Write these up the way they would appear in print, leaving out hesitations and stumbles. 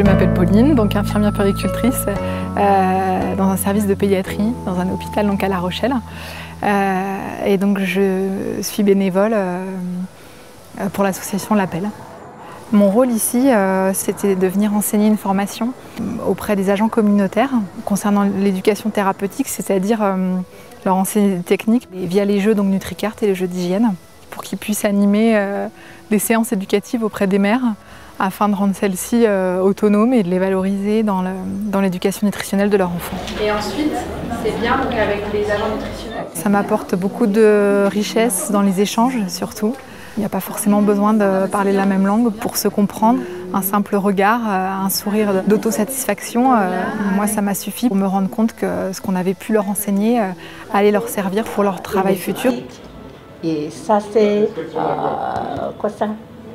Je m'appelle Pauline, donc infirmière puéricultrice dans un service de pédiatrie, dans un hôpital donc à La Rochelle. Et donc je suis bénévole pour l'association L'Appel. Mon rôle ici, c'était de venir enseigner une formation auprès des agents communautaires concernant l'éducation thérapeutique, c'est-à-dire leur enseigner des techniques via les jeux donc NutriCart et les jeux d'hygiène, pour qu'ils puissent animer des séances éducatives auprès des mères, afin de rendre celles-ci autonomes et de les valoriser dans l'éducation nutritionnelle de leurs enfants. Et ensuite, c'est bien donc avec les agents nutritionnels. Ça m'apporte beaucoup de richesse dans les échanges surtout. Il n'y a pas forcément besoin de parler la même langue pour se comprendre. Un simple regard, un sourire d'autosatisfaction, moi ça m'a suffi pour me rendre compte que ce qu'on avait pu leur enseigner allait leur servir pour leur travail futur. Et ça c'est quoi ça?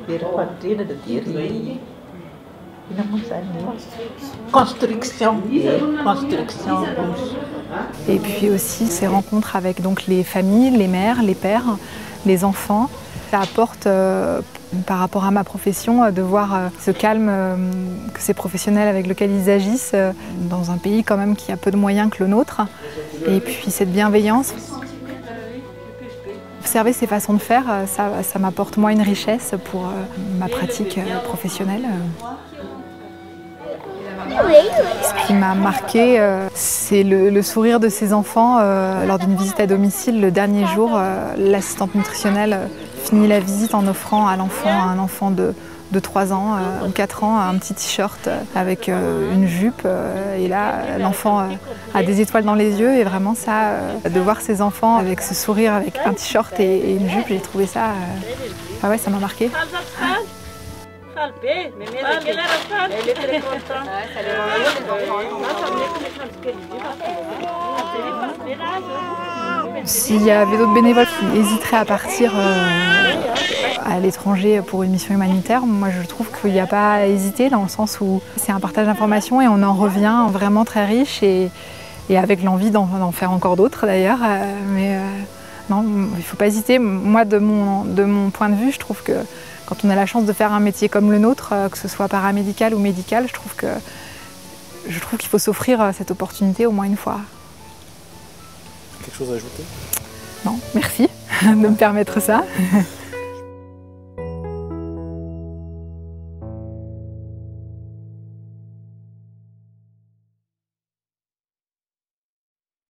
Construction. Et puis aussi ces rencontres avec donc les familles, les mères, les pères, les enfants. Ça apporte par rapport à ma profession de voir ce calme que ces professionnels avec lesquels ils agissent dans un pays quand même qui a peu de moyens que le nôtre. Et puis cette bienveillance. Observer ces façons de faire, ça m'apporte moi une richesse pour ma pratique professionnelle. Ce qui m'a marqué, c'est le sourire de ces enfants lors d'une visite à domicile. Le dernier jour, l'assistante nutritionnelle finit la visite en offrant à un enfant de 3 ans ou 4 ans un petit t-shirt avec une jupe. Et là, l'enfant a des étoiles dans les yeux. Et vraiment ça, de voir ces enfants avec ce sourire, avec un t-shirt et une jupe, j'ai trouvé ça... Ah ouais, ça m'a marqué. Elle est très contente. S'il y avait d'autres bénévoles qui hésiteraient à partir à l'étranger pour une mission humanitaire, moi je trouve qu'il n'y a pas à hésiter dans le sens où c'est un partage d'informations et on en revient vraiment très riche et avec l'envie d'en faire encore d'autres d'ailleurs. Non, il ne faut pas hésiter. Moi de mon point de vue, je trouve que quand on a la chance de faire un métier comme le nôtre, que ce soit paramédical ou médical, je trouve qu'il faut s'offrir cette opportunité au moins une fois. Quelque chose à ajouter? Non, merci de me permettre ça.